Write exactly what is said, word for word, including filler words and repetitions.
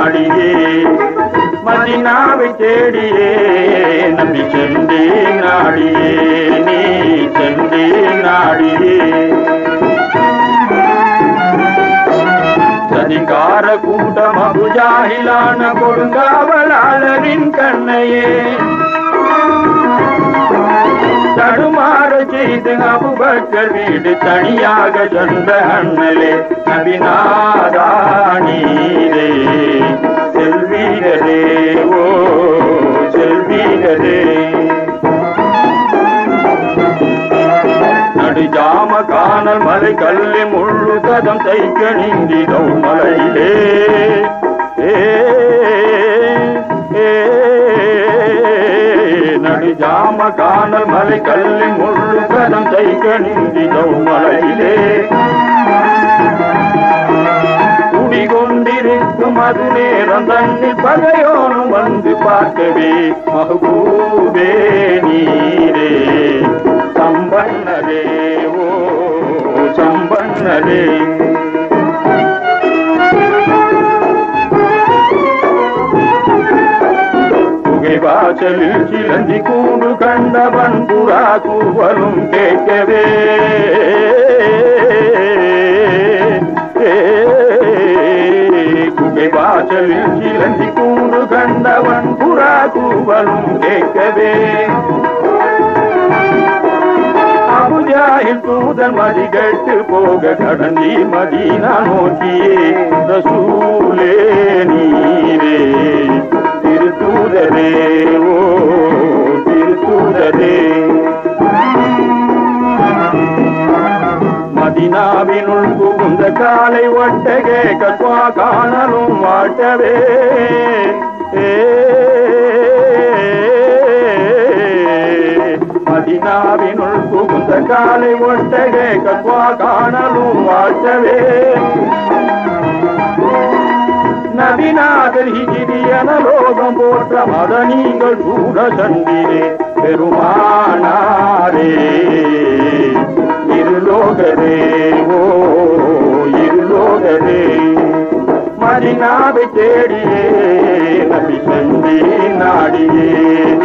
நாடியே மதினாவை தேடியே நம்பி சென்றே நாடியே நீ சென்றே நாடியே சதிகார கூட்டம் அபுஜாஹிலான கொடுங்காவலாளரின் கண்ணையே தடுமாற செய்து அபுபக்கர் வீடு தனியாக சொந்த அண்ணலே நபிநாதா நீரே செல்வீரரே ஓ செல்வீரரே நடுஜாம காணல் மலை கல்லி முள்ளு கதம் தைக்க நீந்திடும் மலையிலே நடுஜாம காணல் மலை கல்லி முள்ளு கதம் தைக்க நீந்திடும் மலையிலே குடிகொண்டிருக்கும் அது நேரம் தன்னில் பகையோனும் வந்து பார்க்கவே மஹ்பூபே நீரே சம்பன்னரே ஓ சம்பன்னரே வாசலில் சிலந்தி கூடு கண்டவன் புறா கூவலும் கேட்கவே குகை வாசலில் சிலந்தி கூடு கண்டவன் புறா கூவலும் கேட்கவே அபுஜாஹில் தூதன் மதி கட்டு போக கடந்தி மதீனா நோக்கியே ரசூலே நீரே திருத்தூதரே ஓ திருத்தூதரே மதீனாவினுள் புகுந்த காலை ஒட்டகே கத்வா காணலும் வாட்டவே மதீனாவினுள் புகுந்த காலை ஒட்டகே கத்வா காணலும் வாட்டவே நபிநாதர் ஹிஜ்ரியன லோகம் போற்ற மதனீங்கள் சூட சண்டிரே பெருமானாரே இருலோகரே ஓ இருலோகரே மதினாவை தேடியே நபி சந்தி நாடியே